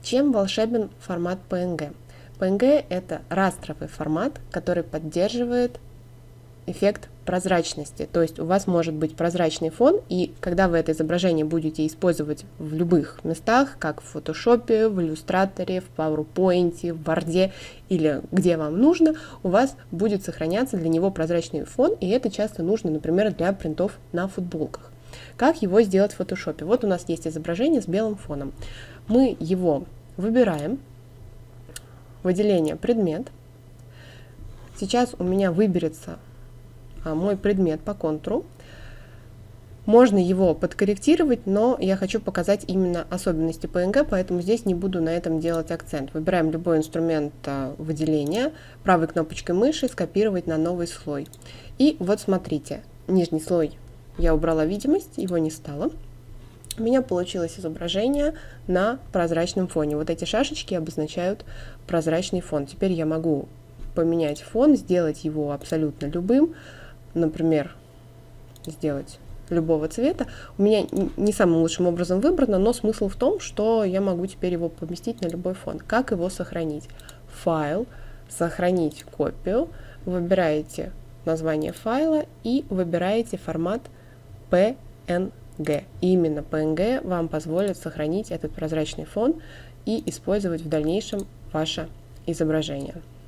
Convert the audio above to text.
Чем волшебен формат PNG? PNG — это растровый формат, который поддерживает эффект прозрачности. То есть у вас может быть прозрачный фон, и когда вы это изображение будете использовать в любых местах, как в Photoshop, в Illustrator, в PowerPoint, в Word или где вам нужно, у вас будет сохраняться для него прозрачный фон, и это часто нужно, например, для принтов на футболках. Как его сделать в Photoshop? Вот у нас есть изображение с белым фоном. Мы его выбираем, выделение «Предмет». Сейчас у меня выберется мой предмет по контуру. Можно его подкорректировать, но я хочу показать именно особенности PNG, поэтому здесь не буду на этом делать акцент. Выбираем любой инструмент выделения, правой кнопочкой мыши скопировать на новый слой. И вот смотрите, нижний слой я убрала видимость, его не стало. У меня получилось изображение на прозрачном фоне. Вот эти шашечки обозначают прозрачный фон. Теперь я могу поменять фон, сделать его абсолютно любым. Например, сделать любого цвета. У меня не самым лучшим образом выбрано, но смысл в том, что я могу теперь его поместить на любой фон. Как его сохранить? Файл, сохранить копию, выбираете название файла и выбираете формат PNG. Именно PNG вам позволит сохранить этот прозрачный фон и использовать в дальнейшем ваше изображение.